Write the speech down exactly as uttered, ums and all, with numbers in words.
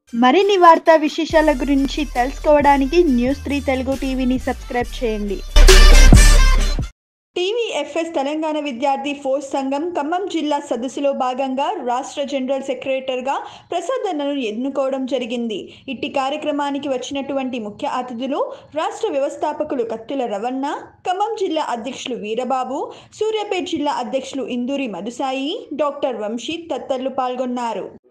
మరిన్ని వార్తా విశేషాల గురించి తెలుసుకోవడానికి న్యూస్ త్రీ తెలుగు టీవీని సబ్స్క్రైబ్ చేయండి. టీవీఎఫ్ఎస్ తెలంగాణ విద్యార్థి ఫోర్స్ సంఘం ఖమ్మం జిల్లా సదస్సులో భాగంగా రాష్ట్ర జనరల్ సెక్రటరీగా ప్రసాద్ అన్నను ఎన్నుకోవడం జరిగింది. ఇట్టి కార్యక్రమానికి వచ్చినటువంటి ముఖ్య అతిథులు రాష్ట్ర వ్యవస్థాపకులు కత్తుల రవణ, ఖమ్మం జిల్లా అధ్యక్షులు వీరబాబు, సూర్యాపేట జిల్లా అధ్యక్షులు ఇందూరి మధుసాయి, డాక్టర్ వంశీ తదితరులు పాల్గొన్నారు.